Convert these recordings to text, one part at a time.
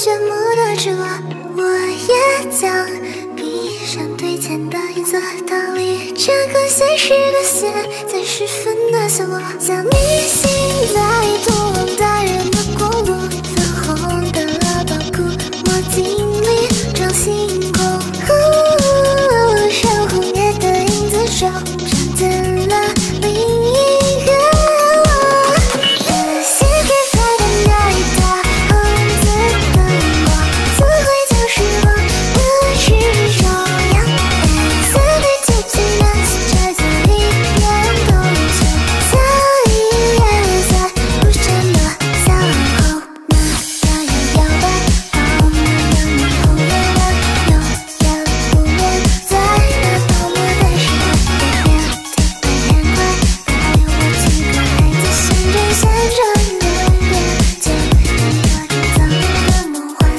炫目的赤裸，我也将闭上对肩的颜色，逃离这个现实的线，在十分的散落，像迷信在通往大人的公路，粉红的拉宝裤，墨镜里装星空，像红叶的影子手掌见了另一个我。Secret fight的那一道红紫的荧光，怎会将时光的是重阳？Sunday to tonight， 这次一点都不错，早已颜色不闪的小后，那样摇摆，泡沫让你红眼亮，永远不变，在那泡沫的时候，别变得太快，带我去看孩子旋转旋转的脸，就一个制造的梦幻。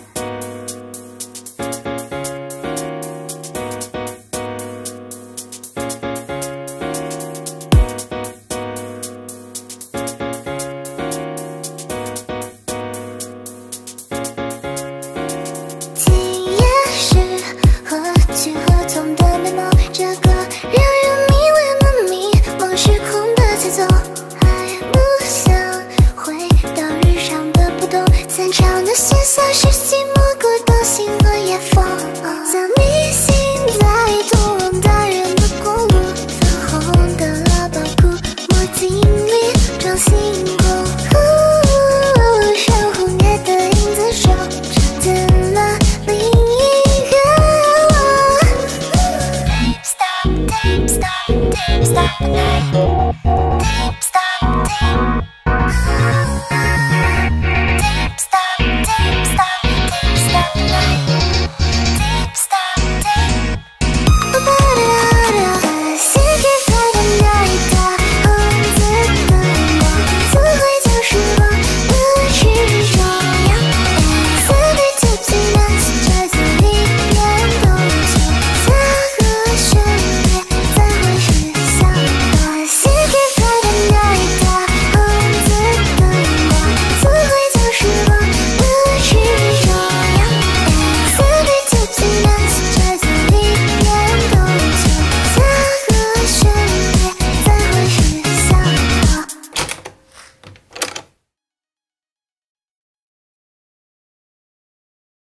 今夜是何去何从的美梦，这个让人迷恋的迷茫时空的节奏，还不想回到日常的不动，散场的喧嚣是寂寞孤独星河夜风，像迷信在通往大人的公路，粉红的拉宝裤，墨镜里装星